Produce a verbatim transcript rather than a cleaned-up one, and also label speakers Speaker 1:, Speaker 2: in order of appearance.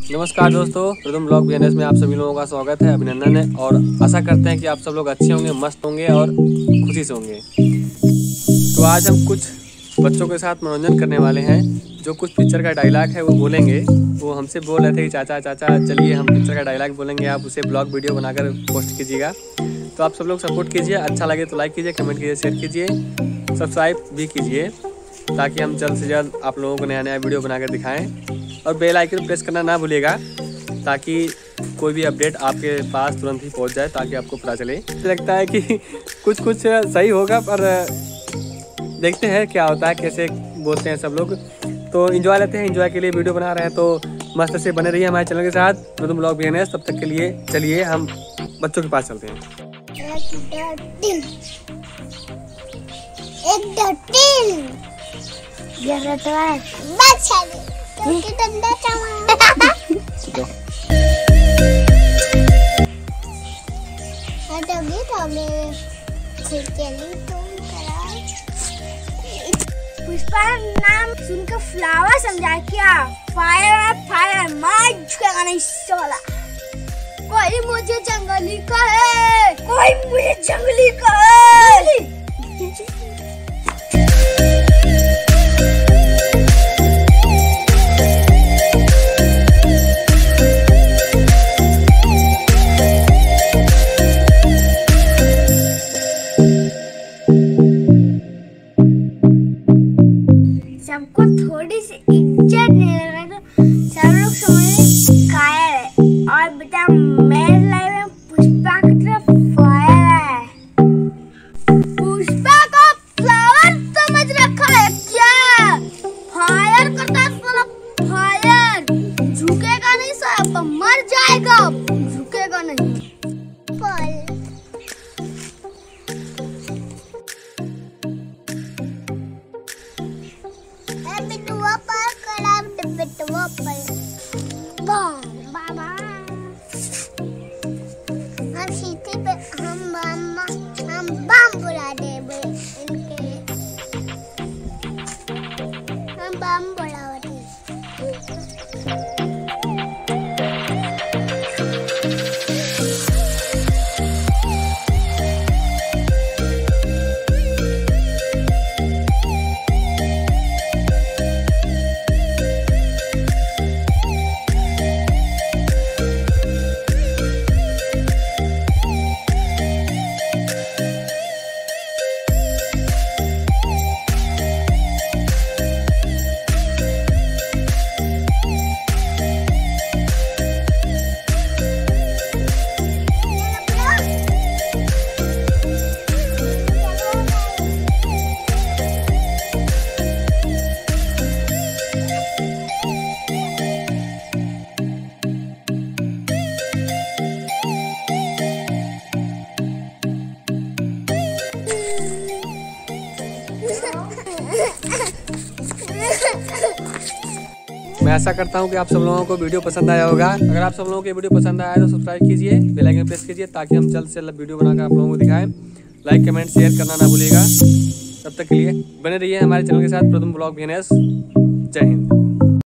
Speaker 1: नमस्कार दोस्तों, प्रथम ब्लॉग बिजनेस में आप सभी लोगों का स्वागत है, अभिनंदन है। और आशा करते हैं कि आप सब लोग अच्छे होंगे, मस्त होंगे और खुशी से होंगे। तो आज हम कुछ बच्चों के साथ मनोरंजन करने वाले हैं। जो कुछ पिक्चर का डायलॉग है वो बोलेंगे। वो हमसे बोल रहे थे कि चाचा चाचा चलिए हम पिक्चर का डायलॉग बोलेंगे, आप उसे ब्लॉग वीडियो बनाकर पोस्ट कीजिएगा। तो आप सब लोग सपोर्ट कीजिए, अच्छा लगे तो लाइक कीजिए, कमेंट कीजिए, शेयर कीजिए, सब्सक्राइब भी कीजिए, ताकि हम जल्द से जल्द आप लोगों को नया नया वीडियो बनाकर दिखाएं। और बेल आइकन प्रेस करना ना भूलिएगा, ताकि कोई भी अपडेट आपके पास तुरंत ही पहुंच जाए, ताकि आपको पता चले। लगता है कि कुछ कुछ सही होगा, पर देखते हैं क्या होता है, कैसे बोलते हैं सब लोग। तो एंजॉय लेते हैं, एंजॉय के लिए वीडियो बना रहे हैं। तो मस्त से बने रहिए हमारे चैनल के साथ, प्रथम ब्लॉग बिजनेस। तब तक के लिए चलिए हम बच्चों के पास चलते हैं।
Speaker 2: पुष्पा नाम सुनकर फ्लावर समझा क्या? फायर है फायर, मैं झुकेगा नहीं साला। कोई मुझे जंगली कहे, कोई मुझे जंगली कहे। सबको थोड़ी सी इज्जत नहीं लगा तो सब लोग समझे कायर है। और बेटा मेरे लाइफ में पुष्पा की तरफ फायर है। पुष्पा को फ्लावर समझ रखा है क्या? फायर करता है साला, फायर। झुकेगा नहीं साला, मर जाएगा, झुकेगा नहीं। बिटुआ पर कड़ा बिटुआ पर बम बाबा। हम सीटी पे हम बम हम बम बुला देंगे इनके, हम बम बुलाते।
Speaker 1: मैं आशा करता हूं कि आप सब लोगों को वीडियो पसंद आया होगा। अगर आप सब लोगों को वीडियो पसंद आया तो सब्सक्राइब कीजिए, बेल आइकन प्रेस कीजिए, ताकि हम जल्द से जल्द वीडियो बनाकर आप लोगों को दिखाएं। लाइक कमेंट शेयर करना ना भूलिएगा। तब तक के लिए बने रहिए हमारे चैनल के साथ, प्रथम ब्लॉग बिजनेस। जय हिंद।